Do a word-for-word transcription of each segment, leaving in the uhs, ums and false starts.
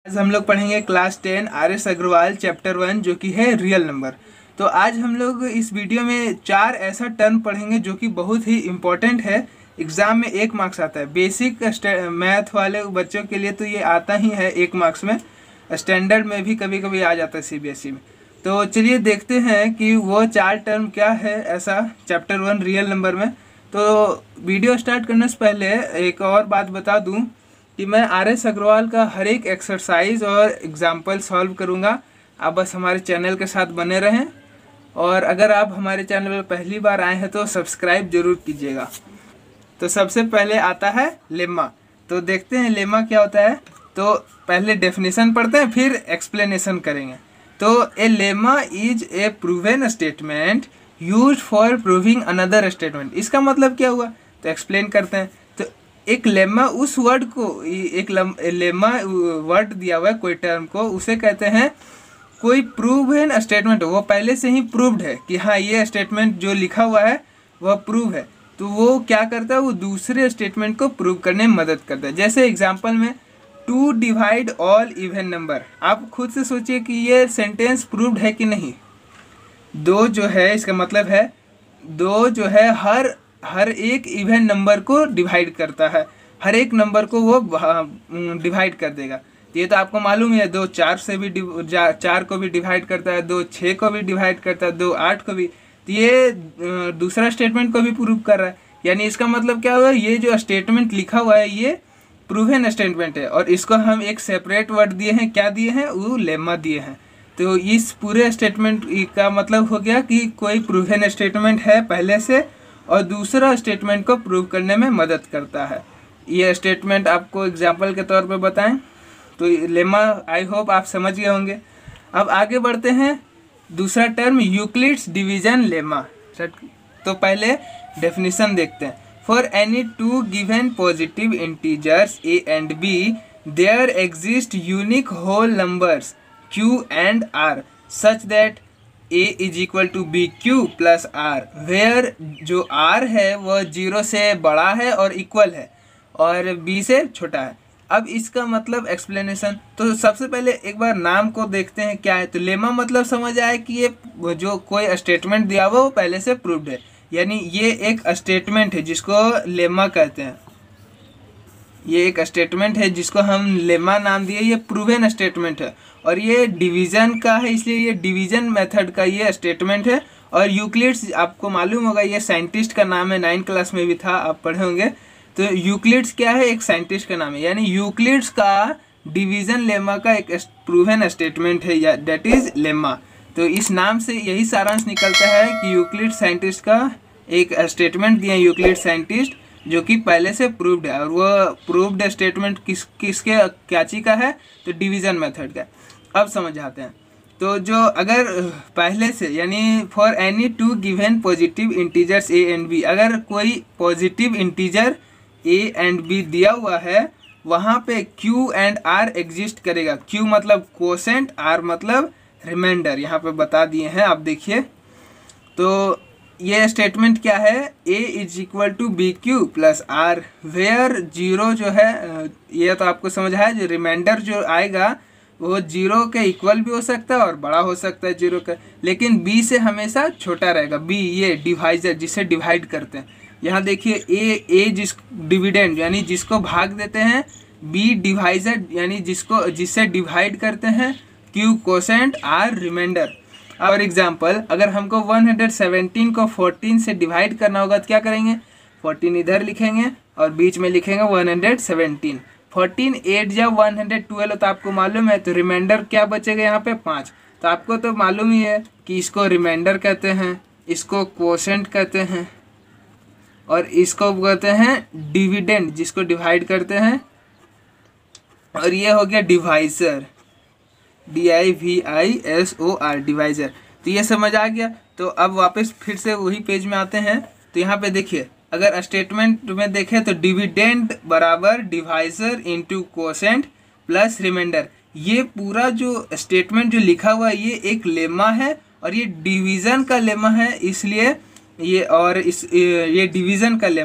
आज हम लोग पढ़ेंगे class ten R S Agarwal chapter one जो कि है रियल नंबर। तो आज हम लोग इस वीडियो में चार ऐसा टर्म पढ़ेंगे जो कि बहुत ही इम्पोर्टेंट है। एग्ज़ाम में एक मार्क्स आता है। बेसिक मैथ वाले बच्चों के लिए तो ये आता ही है एक मार्क्स में, स्टैंडर्ड में भी कभी कभी आ जाता है सी बी एस ई में। तो चलिए देखते हैं कि वो चार टर्म क्या है ऐसा चैप्टर वन रियल नंबर में। तो वीडियो स्टार्ट करने से पहले एक और बात बता दूं कि मैं आर एस अग्रवाल का हर एक एक्सरसाइज और एग्जाम्पल सॉल्व करूंगा। आप बस हमारे चैनल के साथ बने रहें, और अगर आप हमारे चैनल पर पहली बार आए हैं तो सब्सक्राइब जरूर कीजिएगा। तो सबसे पहले आता है लेम्मा। तो देखते हैं लेम्मा क्या होता है। तो पहले डेफिनेशन पढ़ते हैं फिर एक्सप्लेनेशन करेंगे। तो a lemma is a proven statement used for proving another statement. इसका मतलब क्या हुआ तो एक्सप्लेन करते हैं। तो एक लेम्मा उस वर्ड को, एक लेम्मा वर्ड दिया हुआ है कोई टर्म को, उसे कहते हैं कोई प्रूवन स्टेटमेंट। वो पहले से ही प्रूव्ड है कि हाँ ये स्टेटमेंट जो लिखा हुआ है वह प्रूव है। तो वो क्या करता है, वो दूसरे स्टेटमेंट को प्रूव करने में मदद करता है। जैसे एग्जांपल में two divide all even number. आप खुद से सोचिए कि ये सेंटेंस प्रूव्ड है कि नहीं। दो जो है इसका मतलब है दो जो है हर हर एक इवन नंबर को डिवाइड करता है, हर एक नंबर को वो डिवाइड कर देगा। तो ये तो आपको मालूम है। दो चार से भी चार को भी डिवाइड करता है, दो छः को भी डिवाइड करता है, दो आठ को भी। तो ये दूसरा स्टेटमेंट को भी प्रूव कर रहा है। यानी इसका मतलब क्या हुआ, ये जो स्टेटमेंट लिखा हुआ है ये प्रूवन स्टेटमेंट है, और इसको हम एक सेपरेट वर्ड दिए हैं। क्या दिए हैं, वो लेम्मा दिए हैं। तो इस पूरे स्टेटमेंट का मतलब हो गया कि कोई प्रूवन स्टेटमेंट है पहले से, और दूसरा स्टेटमेंट को प्रूव करने में मदद करता है। ये स्टेटमेंट आपको एग्जाम्पल के तौर पे बताएं तो लेम्मा आई होप आप समझ गए होंगे। अब आगे बढ़ते हैं। दूसरा टर्म यूक्लिड्स डिवीजन लेम्मा। तो पहले डेफिनेशन देखते हैं। For any two given positive integers A and B there exist unique whole numbers q and r such that a is equal to b q plus r where जो r है वह zero से बड़ा है और equal है और b से छोटा है। अब इसका मतलब एक्सप्लेनेशन। तो सबसे पहले एक बार नाम को देखते हैं क्या है। तो लेम्मा मतलब समझ आए कि ये जो कोई स्टेटमेंट दिया हुआ वो पहले से प्रूव्ड है। यानी ये एक स्टेटमेंट है जिसको लेम्मा कहते हैं। ये एक स्टेटमेंट है जिसको हम लेम्मा नाम दिए। ये प्रूवन स्टेटमेंट है और ये डिवीज़न का है, इसलिए ये डिवीज़न मेथड का ये स्टेटमेंट है। और यूक्लिड्स आपको मालूम होगा, ये साइंटिस्ट का नाम है, नाइन क्लास में भी था, आप पढ़े होंगे। तो यूक्लिड्स क्या है, एक साइंटिस्ट का नाम है। यानी यूक्लिड्स का डिवीज़न लेम्मा का एक प्रूवन स्टेटमेंट है, या दैट इज लेम्मा। तो इस नाम से यही सारांश निकलता है कि यूक्लिड साइंटिस्ट का एक स्टेटमेंट दिया यूक्लिड साइंटिस्ट जो कि पहले से प्रूव्ड है। और वो प्रूव्ड स्टेटमेंट किस किसके क्या चीज का है, तो डिवीज़न मेथड का। अब समझ आते हैं। तो जो अगर पहले से, यानी for any two given positive integers A and B, अगर कोई positive integer A and B दिया हुआ है, वहाँ पे क्यू एंड आर एग्जिस्ट करेगा। क्यू मतलब कोसेंट, आर मतलब रिमाइंडर। यहाँ पे बता दिए हैं, आप देखिए। तो ये स्टेटमेंट क्या है, a is equal to B Q plus R where zero जो है, ये तो आपको समझ है, जो रिमाइंडर जो आएगा वो जीरो के इक्वल भी हो सकता है और बड़ा हो सकता है जीरो का, लेकिन b से हमेशा छोटा रहेगा। b ये डिवाइजर जिसे डिवाइड करते हैं। यहाँ देखिए a a जिस डिविडेंड यानी जिसको भाग देते हैं, b डिवाइजर यानी जिसको जिससे डिवाइड करते हैं, q कोसेंट, r रिमाइंडर। और एग्जाम्पल, अगर हमको वन हंड्रेड सेवेंटीन को फोर्टीन से डिवाइड करना होगा तो क्या करेंगे, फोर्टीन इधर लिखेंगे और बीच में लिखेंगे one hundred seventeen. Fourteen eight जब वन हंड्रेड ट्वेल्व तो आपको मालूम है, तो रिमाइंडर क्या बचेगा यहाँ पे, पाँच। तो आपको तो मालूम ही है कि इसको रिमाइंडर कहते हैं, इसको क्वोशेंट कहते हैं, और इसको कहते हैं डिविडेंड जिसको डिवाइड करते हैं, और ये हो गया divisor, D I V I S O R, divisor. तो ये समझ आ गया। तो अब वापस फिर से वही पेज में आते हैं। तो यहाँ पे देखिए, अगर स्टेटमेंट में देखें तो डिविडेंड बराबर divisor into quotient plus remainder. ये पूरा जो स्टेटमेंट जो लिखा हुआ है ये एक लेम्मा है, और ये डिवीज़न का लेम्मा है, इसलिए ये और इस ये डिवीज़न का लेम्मा है।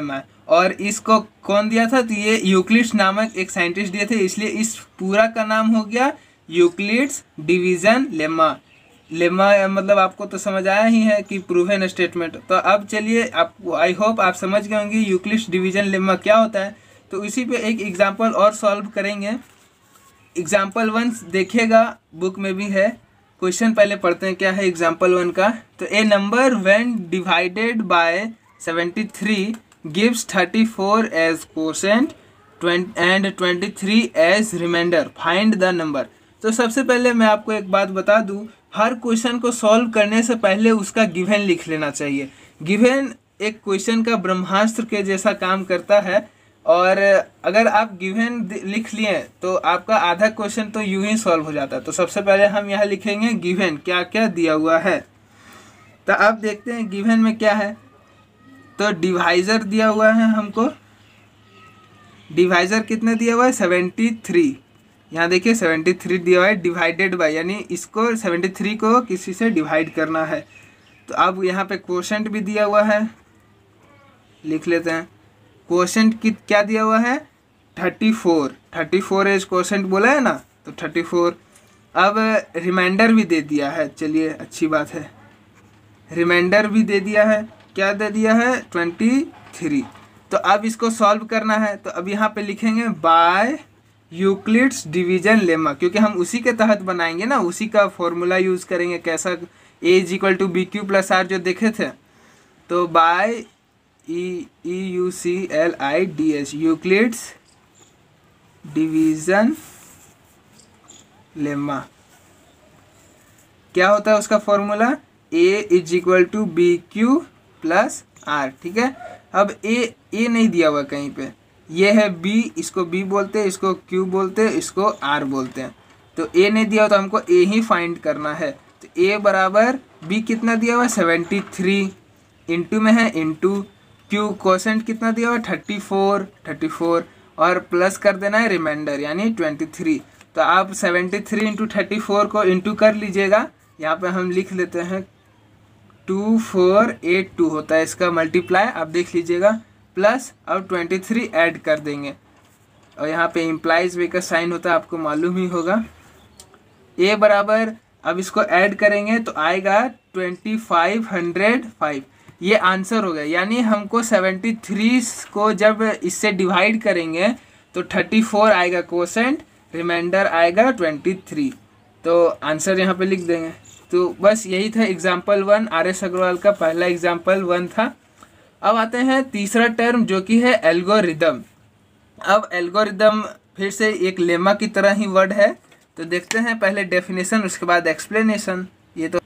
और इसको कौन दिया था, तो ये यूक्लिड्स नामक एक साइंटिस्ट दिए थे, इसलिए इस पूरा का नाम हो गया यूक्लिड्स डिवीजन लेमा। लेमा मतलब आपको तो समझ आया ही है कि प्रूवन स्टेटमेंट। तो अब चलिए, आप आई होप आप समझ गए होंगे यूक्लिड्स डिवीजन लेमा क्या होता है। तो इसी पे एक एग्जांपल और सॉल्व करेंगे। एग्जांपल वन देखिएगा, बुक में भी है। क्वेश्चन पहले पढ़ते हैं क्या है एग्जांपल वन का। तो a number when divided by seventy three gives thirty four as quotient and twenty three as remainder, find the number. तो सबसे पहले मैं आपको एक बात बता दूं, हर क्वेश्चन को सॉल्व करने से पहले उसका गिवन लिख लेना चाहिए। गिवन एक क्वेश्चन का ब्रह्मास्त्र के जैसा काम करता है, और अगर आप गिवन लिख लिए तो आपका आधा क्वेश्चन तो यूं ही सॉल्व हो जाता है। तो सबसे पहले हम यहाँ लिखेंगे गिवन क्या क्या दिया हुआ है। तो अब देखते हैं गिवन में क्या है। तो डिवाइजर दिया हुआ है हमको, डिवाइजर कितने दिया हुआ है, सेवेंटी थ्री। यहाँ देखिए सेवेंटी थ्री दिया हुआ है, डिवाइडेड बाय यानी इसको सेवेंटी थ्री को किसी से डिवाइड करना है। तो अब यहाँ पे क्वोशेंट भी दिया हुआ है, लिख लेते हैं। क्वोशेंट की क्या दिया हुआ है, thirty four. Thirty four as quotient बोला है ना, तो थर्टी फोर। अब रिमाइंडर भी दे दिया है, चलिए अच्छी बात है। रिमाइंडर भी दे दिया है, क्या दे दिया है, ट्वेंटी थ्री। तो अब इसको सॉल्व करना है। तो अब यहाँ पे लिखेंगे बाय यूक्लिड्स डिवीजन लेमा, क्योंकि हम उसी के तहत बनाएंगे ना, उसी का फॉर्मूला यूज़ करेंगे। कैसा, A is equal to B Q plus R जो देखे थे। तो by E E U C L I D S, Euclid's division lemma. क्या होता है उसका formula, A is equal to B Q plus R. ठीक है, अब ए ए नहीं दिया हुआ कहीं पे, ये है बी, इसको बी बोलते हैं, इसको क्यू बोलते हैं, इसको आर बोलते हैं। तो ए नहीं दिया हुआ तो हमको ए ही फाइंड करना है। तो ए बराबर बी कितना दिया हुआ है, सेवेंटी थ्री, इंटू में है इंटू, क्यू क्वोशेंट कितना दिया हुआ है, थर्टी फोर, थर्टी फोर, और प्लस कर देना है रिमाइंडर यानी ट्वेंटी थ्री। तो आप seventy three into thirty four को इंटू कर लीजिएगा। यहाँ पे हम लिख लेते हैं टू फोर एट टू होता है इसका मल्टीप्लाई, आप देख लीजिएगा, प्लस अब ट्वेंटी थ्री ऐड कर देंगे, और यहाँ पे इम्प्लाइज वे का साइन होता है, आपको मालूम ही होगा। ए बराबर अब इसको ऐड करेंगे तो आएगा ट्वेंटी फाइव हंड्रेड फाइव, ये आंसर हो गया। यानी हमको सेवेंटी थ्री को जब इससे डिवाइड करेंगे तो थर्टी फोर आएगा क्वोशेंट, रिमाइंडर आएगा ट्वेंटी थ्री। तो आंसर यहाँ पे लिख देंगे। तो बस यही था example one, R S Agarwal का पहला एग्जाम्पल वन था। अब आते हैं तीसरा टर्म जो कि है एल्गोरिदम। अब एल्गोरिदम फिर से एक लेमा की तरह ही वर्ड है। तो देखते हैं पहले डेफिनेशन, उसके बाद एक्सप्लेनेशन। ये तो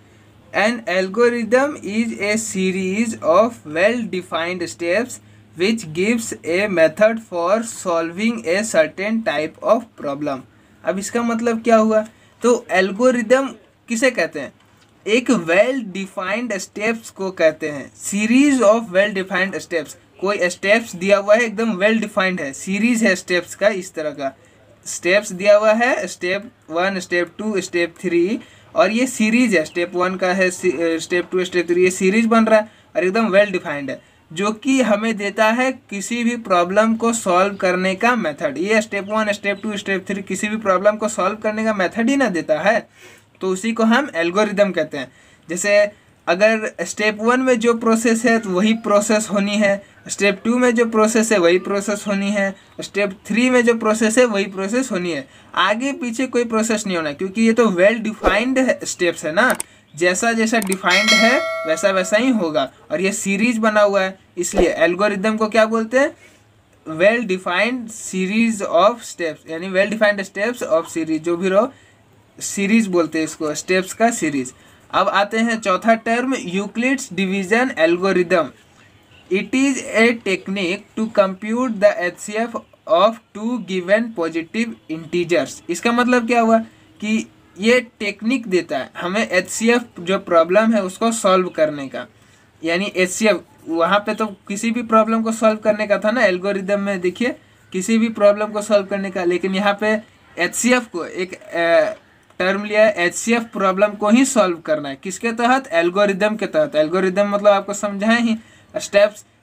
an algorithm is a series of well defined steps which gives a method for solving a certain type of problem. अब इसका मतलब क्या हुआ, तो एल्गोरिदम किसे कहते हैं, एक वेल डिफाइंड स्टेप्स को कहते हैं। Series of well defined steps, कोई स्टेप्स दिया हुआ है एकदम वेल डिफाइंड है, सीरीज है स्टेप्स का, इस तरह का स्टेप्स दिया हुआ है, step one, step two, step three, और ये सीरीज है, स्टेप वन का है, स्टेप टू, स्टेप थ्री, ये सीरीज बन रहा है और एकदम वेल डिफाइंड है, जो कि हमें देता है किसी भी प्रॉब्लम को सॉल्व करने का मेथड। ये step one, step two, step three किसी भी प्रॉब्लम को सॉल्व करने का मेथड ही ना देता है, तो उसी को हम एल्गोरिदम कहते हैं। जैसे अगर स्टेप वन में जो प्रोसेस है तो वही प्रोसेस होनी है, स्टेप टू में जो प्रोसेस है वही प्रोसेस होनी है, स्टेप थ्री में जो प्रोसेस है वही प्रोसेस होनी है, आगे पीछे कोई प्रोसेस नहीं होना, क्योंकि ये तो वेल डिफाइंड स्टेप्स है ना, जैसा जैसा डिफाइंड है वैसा वैसा ही होगा, और ये सीरीज बना हुआ है, इसलिए एल्गोरिदम को क्या बोलते हैं, well defined series of steps, यानी well defined steps of series, जो भी रहो सीरीज बोलते हैं इसको, स्टेप्स का सीरीज। अब आते हैं चौथा term, Euclid's division algorithm. It is a technique to compute the HCF of two given positive integers. इसका मतलब क्या हुआ कि ये टेक्निक देता है हमें एचसीएफ जो प्रॉब्लम है उसको सॉल्व करने का, यानी एचसीएफ वहाँ पे तो किसी भी प्रॉब्लम को सॉल्व करने का था ना, एल्गोरिदम में देखिए किसी भी प्रॉब्लम को सॉल्व करने का, लेकिन यहाँ पे एचसीएफ को एक टर्म लिया है, एचसीएफ प्रॉब्लम को ही सॉल्व करना है, किसके तहत, एल्गोरिदम के तहत। एल्गोरिदम मतलब आपको समझाएं ही, स्टेप्स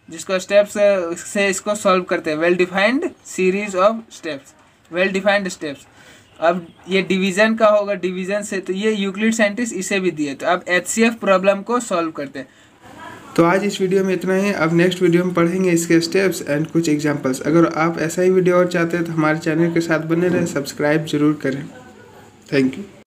जिसको स्टेप्स से इसको सॉल्व करते हैं, well defined series of steps, well defined steps. अब ये डिवीजन का होगा, डिवीजन से, तो ये यूक्लिड साइंटिस्ट इसे भी दिए। तो अब एचसीएफ प्रॉब्लम को सॉल्व करते हैं। तो आज इस वीडियो में इतना ही। अब नेक्स्ट वीडियो में पढ़ेंगे इसके स्टेप्स एंड कुछ एग्जांपल्स। अगर आप ऐसा ही वीडियो और चाहते हैं तो हमारे चैनल के साथ बने रहें, सब्सक्राइब जरूर करें। Thank you.